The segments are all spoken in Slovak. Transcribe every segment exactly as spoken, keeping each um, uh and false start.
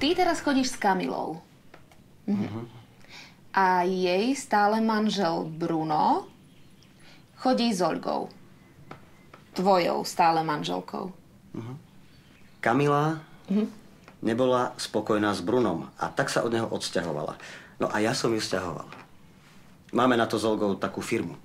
ty teraz chodíš s Kamilou. Mhm. Uh-huh. A jej stále manžel Bruno chodí s Olgou. Tvojou stále manželkou. Uh-huh. Kamila uh-huh. nebola spokojná s Brunom a tak sa od neho odsťahovala. No a ja som ju sťahoval. Máme na to s Olgou takú firmu.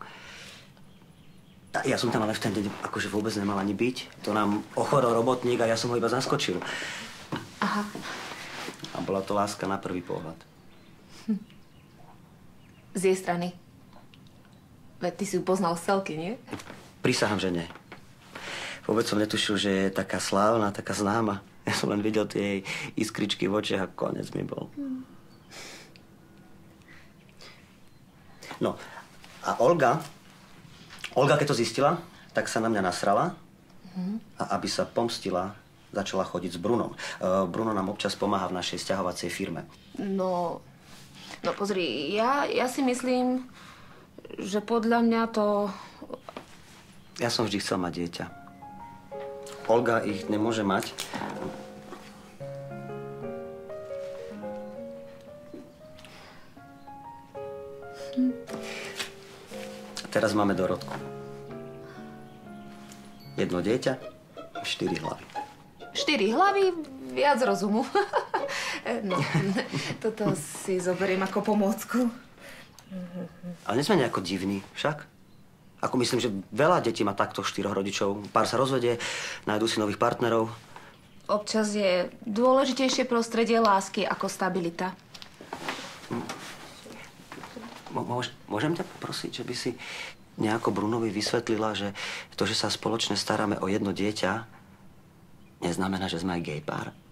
A ja som tam ale v ten deň akože vôbec nemal ani byť. To nám ochorol robotník a ja som ho iba zaskočil. Aha. A bola to láska na prvý pohľad. Hm. Z jej strany. Veď ty si ju poznal z celky, nie? Prisahám, že nie. Vôbec som netušil, že je taká slávna, taká známa. Ja som len videl tie jej iskričky v očiach a konec mi bol. Hm. No, a Olga... Olga, keď to zistila, tak sa na mňa nasrala a aby sa pomstila, začala chodiť s Brunom. Uh, Bruno nám občas pomáha v našej sťahovacej firme. No, no pozri, ja, ja si myslím, že podľa mňa to... Ja som vždy chcel mať dieťa. Olga ich nemôže mať. Hm. Teraz máme Dorotku. Jedno dieťa, štyri hlavy. Štyri hlavy, viac rozumu. No, toto si zoberiem ako pomôcku. Ale nie sme nejako divní, však? Ako myslím, že veľa detí má takto štyroch rodičov. Pár sa rozvedie, nájdú si nových partnerov. Občas je dôležitejšie prostredie lásky ako stabilita. Môžem ťa poprosiť, že by si nejako Brunovi vysvetlila, že to, že sa spoločne staráme o jedno dieťa, neznamená, že sme aj gay pár?